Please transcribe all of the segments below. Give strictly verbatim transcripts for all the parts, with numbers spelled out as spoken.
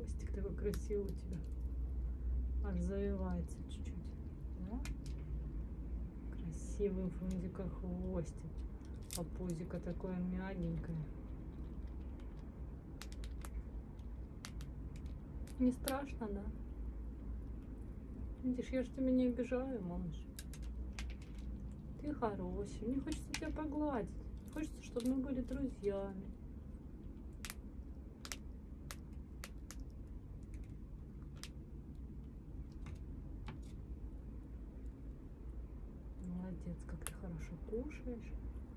Хвостик такой красивый у тебя. Аж завивается чуть-чуть. Да? Красивый у Фрунзика хвостик. А пузико такое мягенькое. Не страшно, да? Видишь, я же тебя не обижаю, малыш. Ты хороший. Мне хочется тебя погладить. Хочется, чтобы мы были друзьями. Молодец, как ты хорошо кушаешь.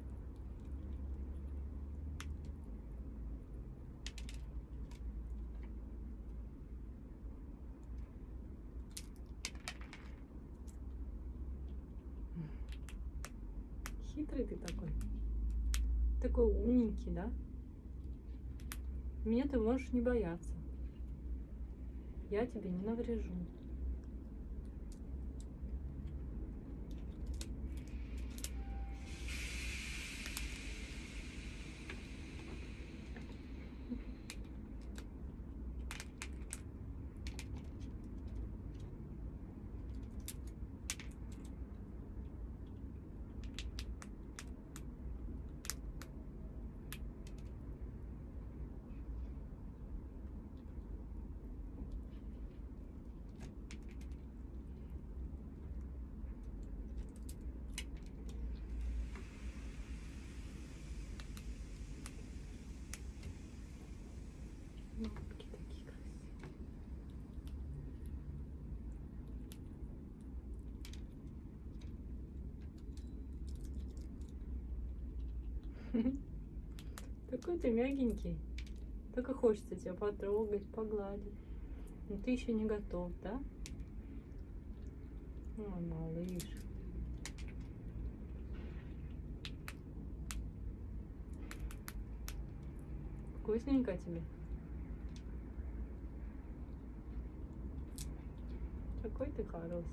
Хитрый ты такой. Такой умненький, да? Меня ты можешь не бояться. Я тебе не наврежу. Лапки такие красивые. Такой ты мягенький. Только хочется тебя потрогать, погладить. Но ты еще не готов, да? Ой, малыш. Вкусненько тебе? Какой ты хороший.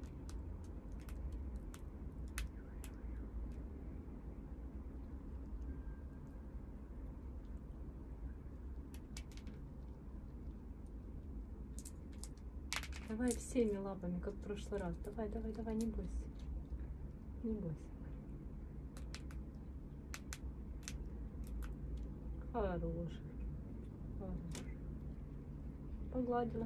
Давай всеми лапами, как в прошлый раз. Давай, давай, давай, не бойся. Не бойся. Хороший. Хороший. Погладила.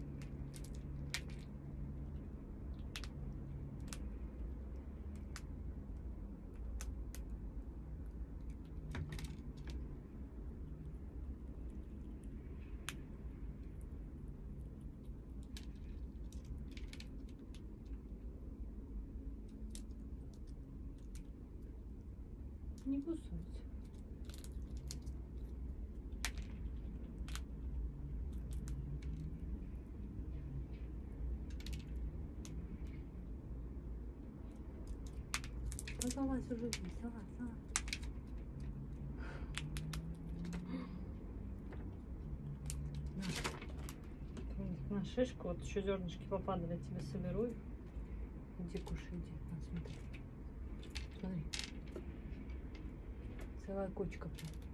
Не кусайся. Ну, залазь уже здесь, залазь, залазь. На, на шишку, вот еще зернышки попадали, тебе соберу их. Иди кушай, иди. На, смотри. Смотри. Целая кучка.